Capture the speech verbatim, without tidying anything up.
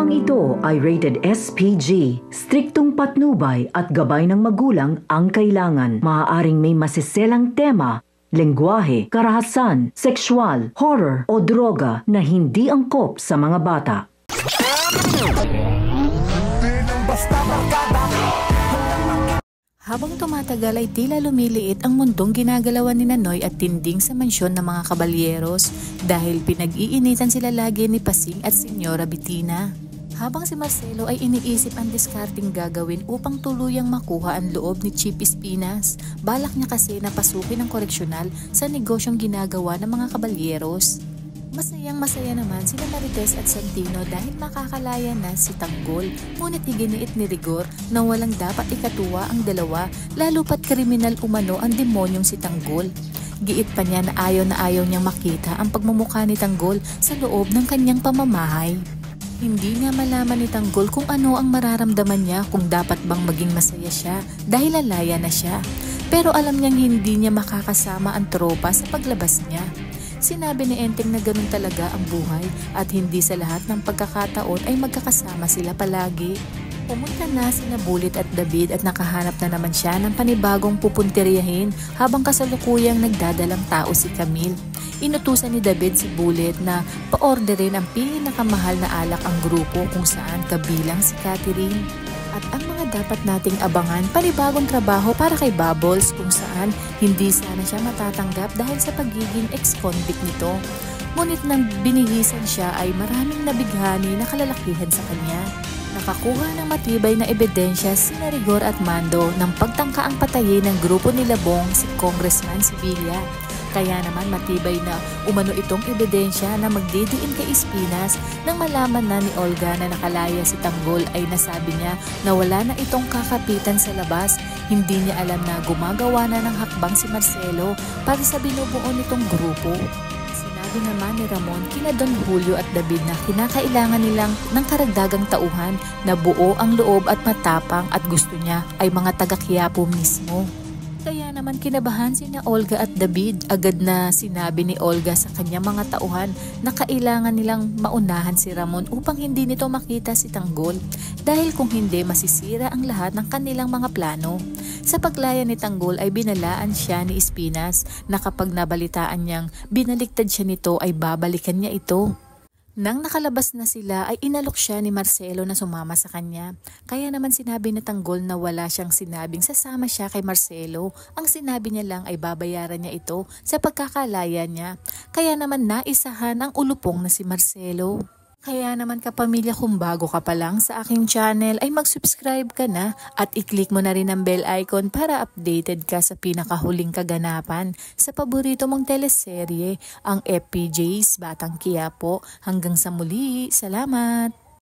Programang ito ay rated S P G. Striktong patnubay at gabay ng magulang ang kailangan. Maaaring may masiselang tema, lengguwahe, karahasan, sexual, horror o droga na hindi angkop sa mga bata. Habang tumatagal ay tila lumiliit ang mundong ginagalawan ni Nanoy at Tinding sa mansyon ng mga kabalyeros dahil pinag-iinitan sila lagi ni Pasing at Senyora Bettina. Habang si Marcelo ay iniisip ang diskarting gagawin upang tuluyang makuha ang loob ni Chief Espinas, balak niya kasi na pasukin ng koreksyonal sa negosyong ginagawa ng mga kabalyeros. Masayang masaya naman sila Marites at Santino dahil makakalaya na si Tanggol, ngunit iginiit ni Rigor na walang dapat ikatuwa ang dalawa lalo pat kriminal umano ang demonyong si Tanggol. Giit pa niya na ayaw na ayaw niyang makita ang pagmumukha ni Tanggol sa loob ng kanyang pamamahay. Hindi niya malaman ni Tanggol kung ano ang mararamdaman niya kung dapat bang maging masaya siya dahil lalaya na siya. Pero alam niyang hindi niya makakasama ang tropa sa paglabas niya. Sinabi ni Enteng na ganun talaga ang buhay at hindi sa lahat ng pagkakataon ay magkakasama sila palagi. Pumunta na sina Bullet at David at nakahanap na naman siya ng panibagong pupuntiryahin habang kasalukuyang nagdadalang tao si Camille. Inutusan ni David si Bullet na pa-orderin ang pinakamahal na alak ang grupo kung saan kabilang si Catherine. At ang mga dapat nating abangan, panibagong trabaho para kay Bubbles kung saan hindi sana siya matatanggap dahil sa pagiging ex-convict nito. Ngunit nang binihisan siya ay maraming nabighani na kalalakihan sa kanya. Nakakuha ng matibay na ebidensya si Rigor at Mando nang pagtangkaang patayin ng grupo ni Labong si Congressman Sibilia. Kaya naman matibay na umano itong ebidensya na magdidiin kay Espinas nang malaman na ni Olga na nakalaya si Tanggol ay nasabi niya na wala na itong kakapitan sa labas. Hindi niya alam na gumagawa na ng hakbang si Marcelo para sa binubuo nitong grupo. Sinabi naman ni Ramon kina Don Julio at David na kinakailangan nilang ng karagdagang tauhan na buo ang loob at matapang at gusto niya ay mga taga-Quiapo mismo. Kaya naman kinabahan sina Olga at David. Agad na sinabi ni Olga sa kanyang mga tauhan na kailangan nilang maunahan si Ramon upang hindi nito makita si Tanggol dahil kung hindi masisira ang lahat ng kanilang mga plano. Sa paglaya ni Tanggol ay binalaan siya ni Espinas na kapag nabalitaan niyang binaliktad siya nito ay babalikan niya ito. Nang nakalabas na sila ay inalok siya ni Marcelo na sumama sa kanya. Kaya naman sinabi ni Tanggol na wala siyang sinabing sasama siya kay Marcelo. Ang sinabi niya lang ay babayaran niya ito sa pagkakalaya niya. Kaya naman naisahan ang ulupong na si Marcelo. Kaya naman kapamilya, kung bago ka pa lang sa aking channel ay mag-subscribe ka na at i-click mo na rin ang bell icon para updated ka sa pinakahuling kaganapan sa paborito mong teleserye, ang F P J's Batang Quiapo. Hanggang sa muli, salamat!